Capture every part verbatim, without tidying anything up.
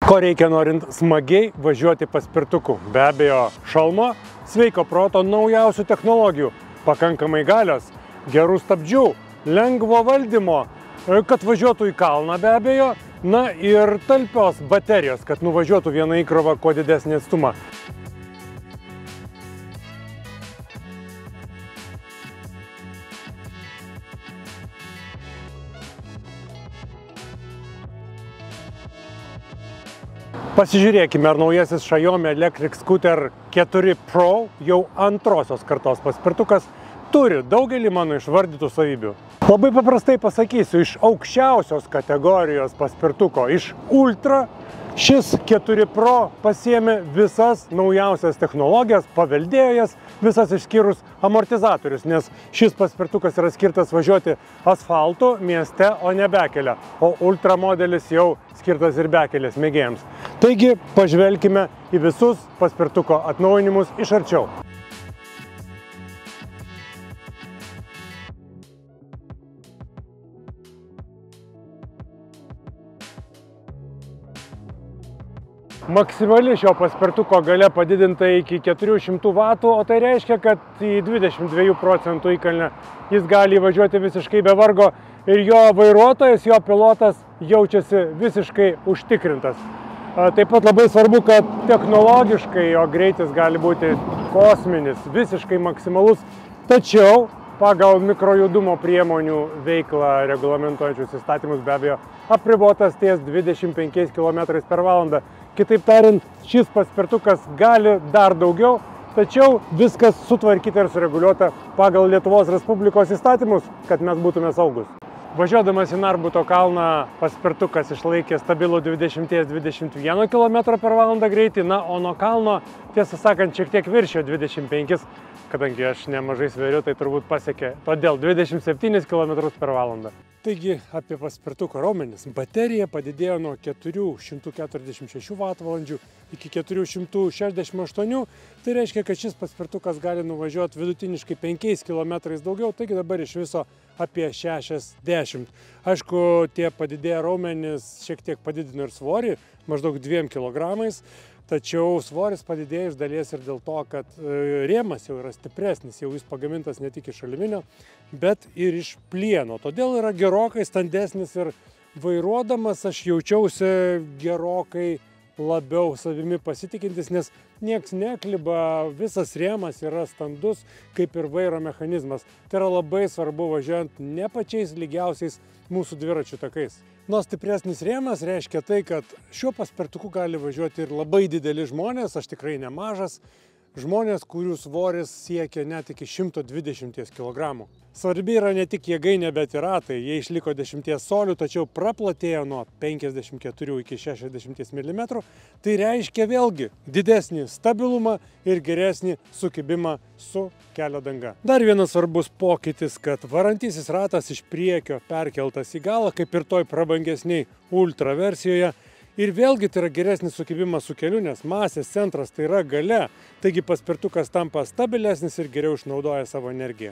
Ko reikia norint smagiai važiuoti paspirtuku? Be abejo, šalmo, sveiko proto, naujausių technologijų, pakankamai galios, gerų stabdžių, lengvo valdymo, kad važiuotų į kalną be abejo, na ir talpios baterijos, kad nuvažiuotų vieną įkrovą kuo didesnį atstumą. Pasižiūrėkime, ar naujasis Xiaomi Electric Scooter keturi Pro, jau antrosios kartos paspirtukas, turi daugelį mano išvardytų savybių. Labai paprastai pasakysiu, iš aukščiausios kategorijos paspirtuko, iš Ultra, šis keturi Pro pasiėmė visas naujausias technologijas, paveldėjo jas, visas išskyrus amortizatorius, nes šis paspirtukas yra skirtas važiuoti asfaltu mieste, o ne bekelę, o Ultra modelis jau skirtas ir bekelės mėgėjams. Taigi, pažvelkime į visus paspirtuko atnaujinimus iš arčiau. Maksimali šio paspirtuko galia padidinta iki keturių šimtų vatų, o tai reiškia, kad į dvidešimt dviejų procentų įkalnę jis gali įvažiuoti visiškai be vargo ir jo vairuotojas, jo pilotas jaučiasi visiškai užtikrintas. Taip pat labai svarbu, kad technologiškai jo greitis gali būti kosminis, visiškai maksimalus, tačiau pagal mikrojudumo priemonių veiklą reglamentuojančius įstatymus be abejo apribotas ties dvidešimt penkiais kilometrais per valandą. Kitaip tariant, šis paspirtukas gali dar daugiau, tačiau viskas sutvarkyta ir sureguliuota pagal Lietuvos Respublikos įstatymus, kad mes būtume saugus. Važiuodamas į Narbuto kalną paspirtukas išlaikė stabilų dvidešimt dvidešimt vieną kilometrą per valandą greitį, na, o nuo kalno, tiesą sakant, šiek tiek viršijo dvidešimt penkis, kadangi aš nemažai sveriu, tai turbūt pasiekė todėl dvidešimt septynis kilometrus per valandą. Taigi, apie paspirtuko raumenis. Baterija padidėjo nuo keturių šimtų keturiasdešimt šešių vatvalandžių iki keturių šimtų šešiasdešimt aštuonių. Tai reiškia, kad šis paspirtukas gali nuvažiuoti vidutiniškai penkiais kilometrais daugiau, taigi dabar iš viso apie šešiasdešimt. Aišku, tie padidėję raumenys šiek tiek padidino ir svorį, maždaug dviem kilogramais. Tačiau svoris padidėjo iš dalies ir dėl to, kad rėmas jau yra stipresnis, jau jis pagamintas ne tik iš aliuminio, bet ir iš plieno. Todėl yra gerokai standesnis ir vairuodamas aš jaučiausi gerokai labiau savimi pasitikintis, nes nieks nekliba, visas rėmas yra standus kaip ir vairo mechanizmas. Tai yra labai svarbu važiuojant ne pačiais lygiausiais mūsų dviračių takais. Nuo stipresnis rėmas reiškia tai, kad šiuo paspirtuku gali važiuoti ir labai dideli žmonės, aš tikrai nemažas, žmonės, kurių svoris siekia net iki šimto dvidešimties kilogramų. Svarbi yra ne tik jėgainė, bet ir ratai. Jie išliko dešimties colių, tačiau praplatėjo nuo penkiasdešimt keturių iki šešiasdešimties milimetrų. Tai reiškia vėlgi didesnį stabilumą ir geresnį sukibimą su kelio danga. Dar vienas svarbus pokytis, kad varantysis ratas iš priekio perkeltas į galą, kaip ir toj prabangesniai Ultra versijoje. Ir vėlgi tai yra geresnis sukibimas su keliu, nes masės centras tai yra galia, taigi paspirtukas tampa stabilesnis ir geriau išnaudoja savo energiją.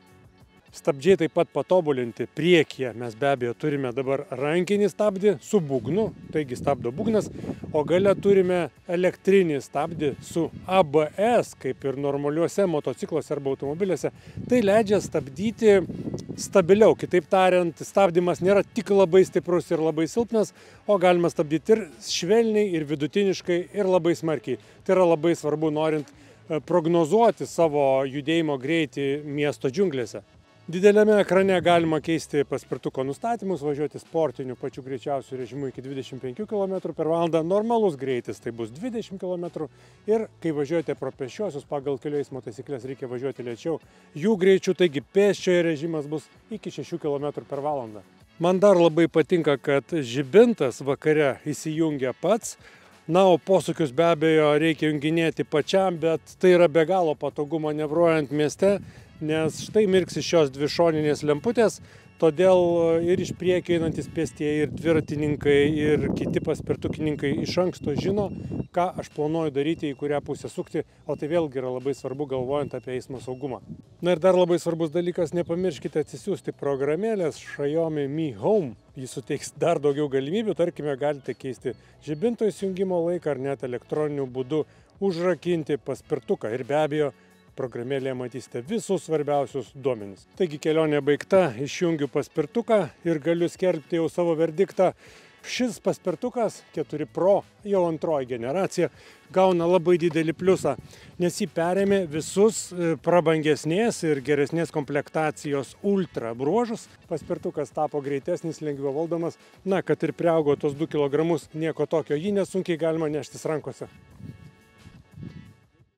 Stabdžiai taip pat patobulinti priekyje. Mes be abejo turime dabar rankinį stabdį su būgnu, taigi stabdo būgnas, o gale turime elektrinį stabdį su A B S, kaip ir normaliuose motocikluose arba automobiliuose. Tai leidžia stabdyti stabiliau. Kitaip tariant, stabdymas nėra tik labai stiprus ir labai silpnas, o galima stabdyti ir švelniai, ir vidutiniškai, ir labai smarkiai. Tai yra labai svarbu, norint prognozuoti savo judėjimo greitį miesto džiunglėse. Dideliame ekrane galima keisti paspirtuko nustatymus, važiuoti sportiniu pačiu greičiausiu režimu iki dvidešimt penkių kilometrų per valandą. Normalus greitis tai bus dvidešimt kilometrų ir kai važiuojate pro pėsčiuosius pagal kelių eismo taisyklės reikia važiuoti lėčiau jų greičiu, taigi pėsčiojo režimas bus iki šešių kilometrų per valandą. Man dar labai patinka, kad žibintas vakare įsijungia pats. Na, o posūkius be abejo reikia junginėti pačiam, bet tai yra be galo patogu manevruojant mieste, nes štai mirksi šios dvi šoninės lemputės, todėl ir iš priekio einantis pėstieji, ir dviratininkai, ir kiti paspirtukininkai iš anksto žino, ką aš planuoju daryti, į kurią pusę sukti, o tai vėlgi yra labai svarbu galvojant apie eismo saugumą. Na ir dar labai svarbus dalykas, nepamirškite atsisiųsti programėlės Xiaomi Mi Home. Jis suteiks dar daugiau galimybių, tarkime, galite keisti žibinto įsijungimo laiką ar net elektroniniu būdu užrakinti paspirtuką ir be abejo, programėlėje matysite visus svarbiausius duomenis. Taigi kelionė baigta, išjungiu paspirtuką ir galiu skelbti jau savo verdiktą. Šis paspirtukas keturi Pro, jau antroji generacija, gauna labai didelį pliusą, nes jį perėmė visus prabangesnės ir geresnės komplektacijos ultra bruožus. Paspirtukas tapo greitesnis, lengviau valdomas, na, kad ir priaugo tos du kilogramus, nieko tokio, jį nesunkiai galima neštis rankose.